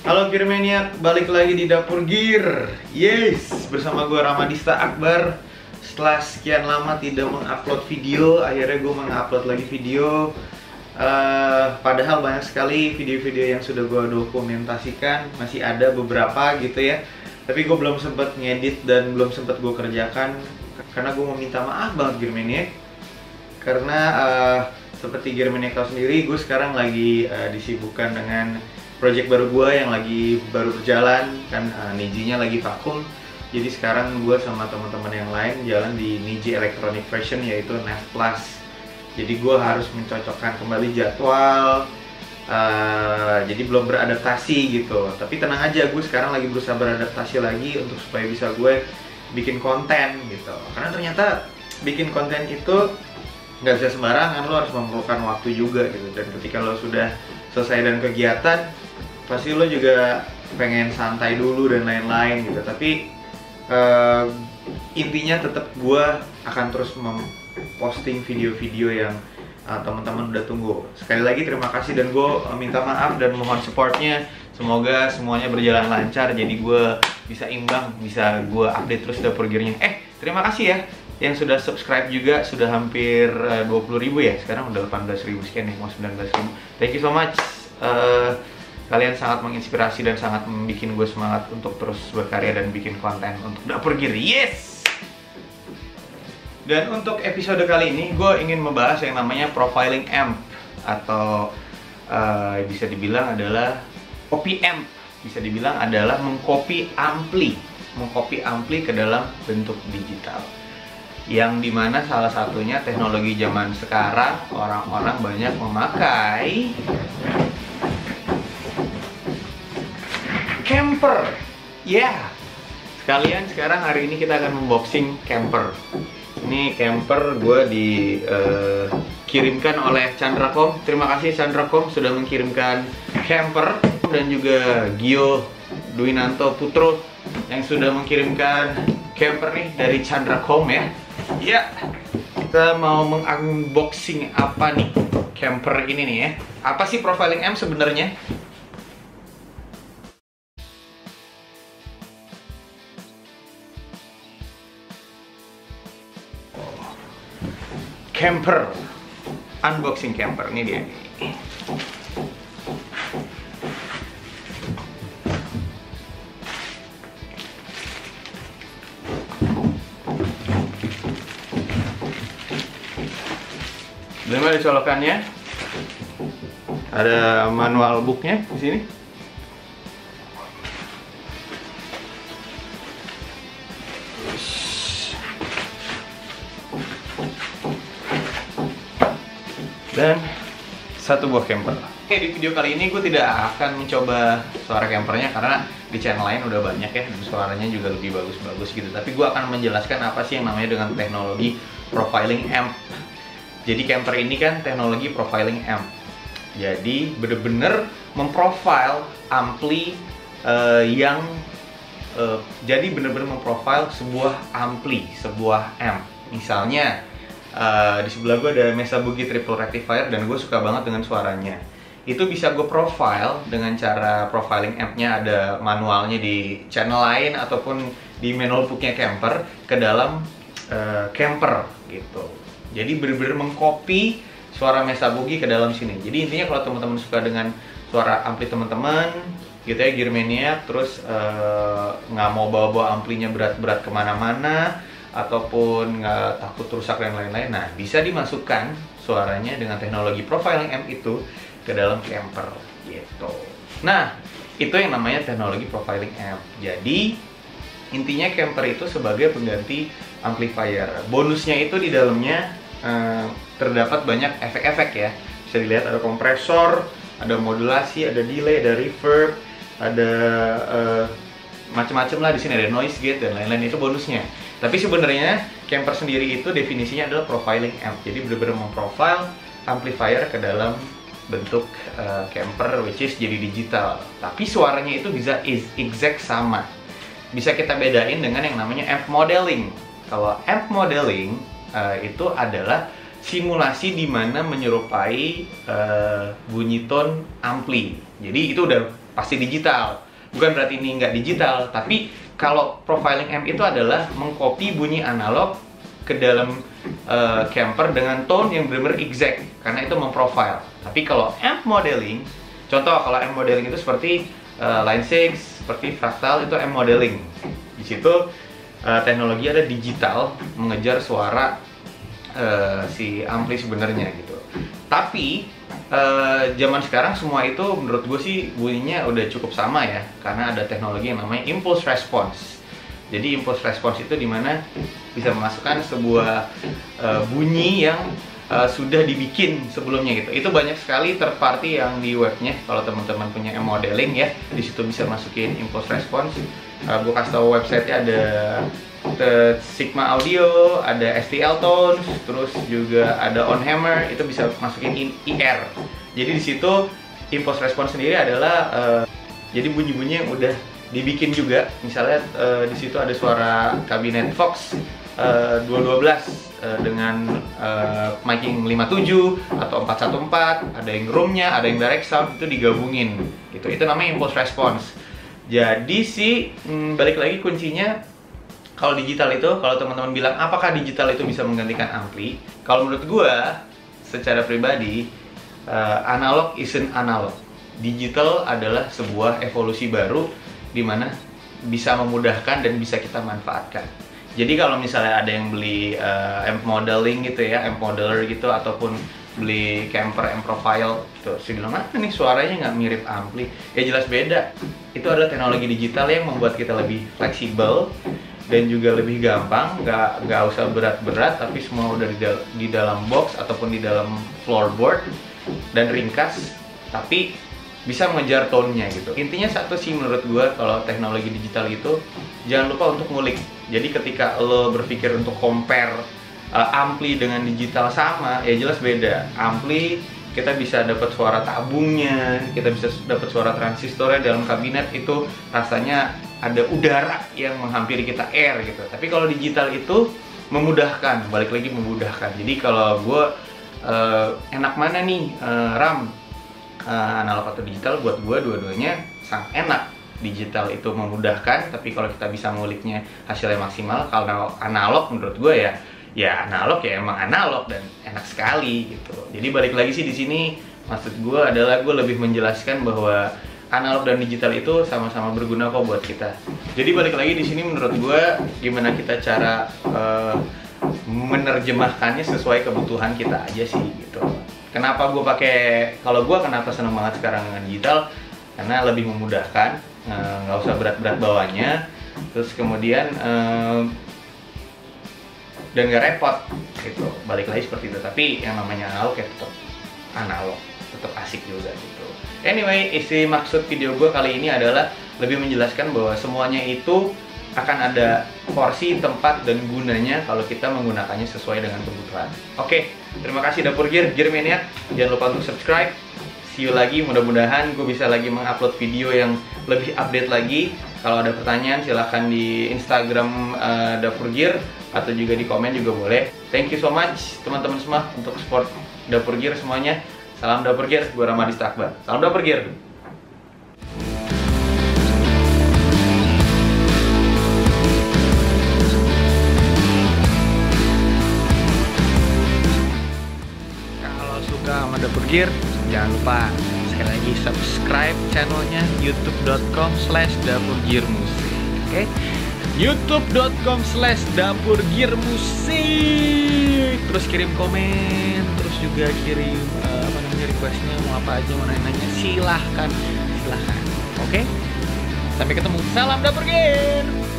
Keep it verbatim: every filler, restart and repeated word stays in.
Halo Gearmaniac, balik lagi di Dapur Gear. Yes, bersama gue Ramadista Akbar. Setelah sekian lama tidak mengupload video, akhirnya gue mengupload lagi video. uh, Padahal banyak sekali video-video yang sudah gue dokumentasikan, masih ada beberapa gitu ya. Tapi gue belum sempat ngedit dan belum sempat gue kerjakan karena gue mau minta maaf banget Gearmaniac. Karena uh, seperti Gearmaniac tahu sendiri, gue sekarang lagi uh, disibukkan dengan project baru gue yang lagi baru berjalan kan, uh, Niji-nya lagi vakum. Jadi sekarang gue sama teman-teman yang lain jalan di Niji Electronic Version, yaitu N E V Plus. Jadi gue harus mencocokkan kembali jadwal, uh, jadi belum beradaptasi gitu. Tapi tenang aja, gue sekarang lagi berusaha beradaptasi lagi untuk supaya bisa gue bikin konten gitu. Karena ternyata bikin konten itu nggak bisa sembarangan, lo harus memerlukan waktu juga gitu. Dan ketika lo sudah selesai dan kegiatan, pasti lo juga pengen santai dulu dan lain-lain gitu. Tapi uh, intinya tetap gue akan terus memposting video-video yang uh, teman-teman udah tunggu. Sekali lagi terima kasih dan gue uh, minta maaf dan mohon supportnya. Semoga semuanya berjalan lancar, jadi gue bisa imbang, bisa gue update terus Dapur Gearnya. Eh, terima kasih ya yang sudah subscribe juga, sudah hampir uh, dua puluh ribu ya. Sekarang udah delapan belas ribu sekian nih, mau sembilan belas ribu. Thank you so much. Uh, Kalian sangat menginspirasi dan sangat membuat gue semangat untuk terus berkarya dan bikin konten untuk Dapur Gear. Yes! Dan untuk episode kali ini, gue ingin membahas yang namanya profiling amp. Atau uh, bisa dibilang adalah copy amp. Bisa dibilang adalah mengcopy ampli. Mengcopy ampli ke dalam bentuk digital. Yang dimana salah satunya teknologi zaman sekarang, orang-orang banyak memakai camper. Ya, yeah. Sekalian sekarang hari ini kita akan unboxing camper. Ini camper gue dikirimkan uh, oleh Chandracom. Terima kasih Chandracom sudah mengirimkan camper. Dan juga Gio Dwinanto Putro yang sudah mengirimkan camper nih dari Chandracom ya. Ya, kita mau mengunboxing apa nih camper ini nih ya. Apa sih profiling amp sebenarnya? Camper, unboxing camper, ini dia. Bagaimana dicolokannya? Ada manual booknya di sini. Dan satu buah camper. Oke, di video kali ini gue tidak akan mencoba suara campernya karena di channel lain udah banyak ya, dan suaranya juga lebih bagus-bagus gitu. Tapi gue akan menjelaskan apa sih yang namanya dengan teknologi profiling amp. Jadi camper ini kan teknologi profiling amp. Jadi bener-bener memprofile ampli uh, yang uh, jadi bener-bener memprofile sebuah ampli, sebuah amp. Misalnya Uh, di sebelah gue ada Mesa Boogie Triple Rectifier dan gue suka banget dengan suaranya. Itu bisa gue profile dengan cara profiling ampnya, ada manualnya di channel lain ataupun di manual booknya camper ke dalam uh, camper gitu. Jadi bener-bener mengcopy suara Mesa Boogie ke dalam sini. Jadi intinya kalau teman-teman suka dengan suara ampli teman-teman gitu ya, Gearmaniac, terus nggak uh, mau bawa-bawa amplinya berat-berat kemana-mana ataupun nggak takut rusak dan lain-lain, nah bisa dimasukkan suaranya dengan teknologi profiling amp itu ke dalam camper gitu. Nah, itu yang namanya teknologi profiling amp. Jadi intinya camper itu sebagai pengganti amplifier. Bonusnya itu di dalamnya eh, terdapat banyak efek-efek ya. Bisa dilihat ada kompresor, ada modulasi, ada delay, ada reverb, ada eh, macam-macam lah. Di sini ada noise gate dan lain-lain, itu bonusnya. Tapi sebenarnya camper sendiri itu definisinya adalah profiling amp. Jadi benar-benar memprofile amplifier ke dalam bentuk uh, camper, which is jadi digital. Tapi suaranya itu bisa exact sama. Bisa kita bedain dengan yang namanya amp modeling. Kalau amp modeling uh, itu adalah simulasi di mana menyerupai uh, bunyi tone ampli. Jadi itu udah pasti digital. Bukan berarti ini nggak digital, tapi kalau profiling amp itu adalah mengcopy bunyi analog ke dalam uh, camper dengan tone yang benar-benar exact, karena itu memprofile. Tapi kalau amp modeling, contoh kalau amp modeling itu seperti uh, Line six, seperti Fractal, itu amp modeling. Di situ uh, teknologi ada digital mengejar suara uh, si ampli sebenarnya gitu. Tapi uh, zaman sekarang semua itu menurut gue sih bunyinya udah cukup sama ya, karena ada teknologi yang namanya impulse response. Jadi impulse response itu dimana bisa memasukkan sebuah uh, bunyi yang uh, sudah dibikin sebelumnya gitu. Itu banyak sekali third party yang di webnya. Kalau teman-teman punya amp modeling ya, di situ bisa masukin impulse response. Uh, gue kasih tahu websitenya ada The Sigma Audio, ada S T L Tones, terus juga ada On Hammer. Itu bisa masukin in I R. Jadi di situ impulse response sendiri adalah uh, jadi bunyi-bunyi yang udah dibikin juga. Misalnya uh, di situ ada suara kabinet Fox uh, dua dua belas uh, dengan uh, miking lima tujuh atau empat satu empat, ada yang roomnya, ada yang direct sound, itu digabungin gitu. Itu namanya impulse response. Jadi sih hmm, balik lagi kuncinya kalau digital itu, kalau teman-teman bilang apakah digital itu bisa menggantikan ampli? Kalau menurut gua secara pribadi uh, analog isn't analog. Digital adalah sebuah evolusi baru di mana bisa memudahkan dan bisa kita manfaatkan. Jadi kalau misalnya ada yang beli uh, amp modeling gitu ya, amp modeler gitu, ataupun beli camper amp profile gitu, saya bilang, ah nih suaranya nggak mirip ampli. Ya jelas beda. Itu adalah teknologi digital yang membuat kita lebih fleksibel dan juga lebih gampang, nggak nggak usah berat-berat, tapi semua udah di, dal di dalam box ataupun di dalam floorboard dan ringkas, tapi bisa mengejar tone-nya gitu. Intinya satu sih menurut gua, kalau teknologi digital itu jangan lupa untuk ngulik. Jadi ketika lo berpikir untuk compare uh, ampli dengan digital sama, ya jelas beda. Ampli kita bisa dapat suara tabungnya, kita bisa dapat suara transistornya dalam kabinet, itu rasanya ada udara yang menghampiri kita, air gitu. Tapi kalau digital itu memudahkan, balik lagi memudahkan. Jadi kalau gua uh, enak mana nih uh, Ram? Uh, analog atau digital, buat gue dua-duanya sangat enak. Digital itu memudahkan, tapi kalau kita bisa nguliknya hasilnya maksimal. Kalau analog menurut gue ya ya analog ya emang analog dan enak sekali gitu. Jadi balik lagi sih di sini maksud gue adalah gue lebih menjelaskan bahwa analog dan digital itu sama-sama berguna kok buat kita. Jadi balik lagi di sini menurut gue gimana kita cara uh, menerjemahkannya sesuai kebutuhan kita aja sih gitu. Kenapa gue pakai, kalau gue kenapa seneng banget sekarang dengan digital, karena lebih memudahkan, nggak usah berat-berat bawanya, terus kemudian eh, dan nggak repot gitu. Balik lagi seperti itu. Tapi yang namanya analog ya tetap analog, tetap asik juga gitu. Anyway, isi maksud video gue kali ini adalah lebih menjelaskan bahwa semuanya itu akan ada porsi, tempat, dan gunanya kalau kita menggunakannya sesuai dengan kebutuhan. Oke, terima kasih Dapur Gear, Gear Maniac. Jangan lupa untuk subscribe. See you lagi, mudah-mudahan gue bisa lagi mengupload video yang lebih update lagi. Kalau ada pertanyaan silahkan di Instagram uh, Dapur Gear, atau juga di komen juga boleh. Thank you so much teman-teman semua untuk support Dapur Gear semuanya. Salam Dapur Gear, gue Ramadista Akbar. Salam Dapur Gear. Sama Dapur Gear, jangan lupa sekali lagi subscribe channelnya youtube dot com slash dapur gear musik. Oke, youtube dot com slash dapur gear musik. Terus kirim komen, terus juga kirim uh, apa namanya requestnya, mau apa aja, mau nanya-nanya, silahkan silahkan. Oke, sampai ketemu. Salam Dapur Gear.